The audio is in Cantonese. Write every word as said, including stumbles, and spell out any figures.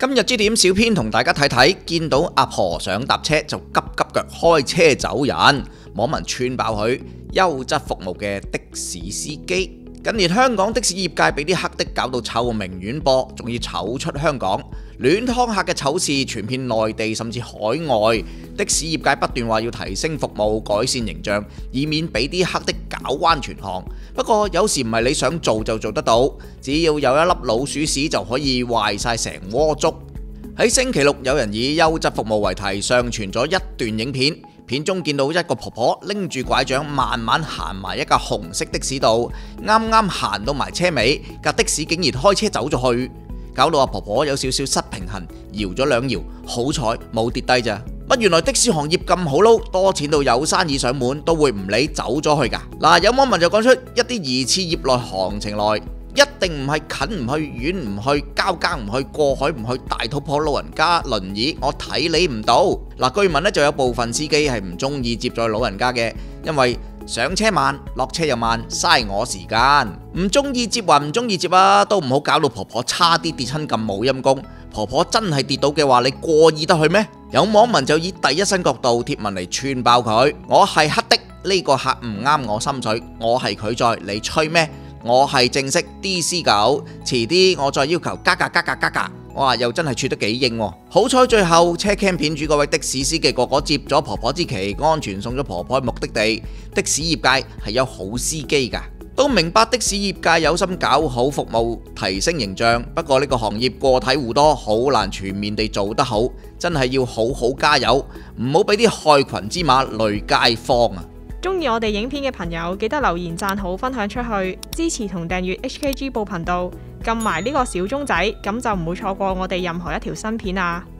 今日焦點小編同大家睇睇，見到阿婆想搭車就急急腳開車走人，網民串爆佢優質服務嘅的，的士司機。近年香港的士業界俾啲黑的搞到臭名遠播，仲要醜出香港，亂劏客嘅醜事傳遍內地甚至海外。的士業界不斷話要提升服務、改善形象，以免俾啲黑的搞彎全行。不過有時唔係你想做就做得到，只要有一粒老鼠屎就可以壞晒成鍋粥。喺星期六，有人以優質服務為題上傳咗一段影片。片中見到一個婆婆拎住拐杖慢慢行埋一架紅色的士度，啱啱行到埋車尾，架的士竟然開車走咗去，搞到阿婆婆有少少失平衡，搖咗兩搖，好彩冇跌低咋。乜原來的士行業咁好撈，多錢到有生意上門都會唔理走咗去㗎。嗱，有網民就講出一啲疑似業內行情來。一定唔係近唔去、遠唔去、交更唔去、過海唔去、大肚婆老人家輪椅，我睇你唔到。嗱，據聞呢就有部分司機係唔中意接載老人家嘅，因為上車慢，落車又慢，嘥我時間。唔中意接還唔中意接啊，都唔好搞到婆婆差啲跌親咁冇陰功。婆婆真係跌到嘅話，你過意得去咩？有網民就以第一身角度貼文嚟串爆佢：我係黑的，呢個客唔啱我心水，我係拒載，你吹咩？我係正式 D C 九，遲啲我再要求加價加價加價。哇，又真係串得幾硬喎！好彩最後車 cam 片主嗰位的士司機個個接咗婆婆之旗，安全送咗婆婆去目的地。的士業界係有好司機㗎，都明白的士業界有心搞好服務，提升形象。不過呢個行業個體戶多，好難全面地做得好，真係要好好加油，唔好俾啲害群之馬累街坊啊！ 中意我哋影片嘅朋友，記得留言讚好、分享出去，支持同訂閱 H K G 報頻道，撳埋呢個小鐘仔，咁就唔會錯過我哋任何一條新片啊！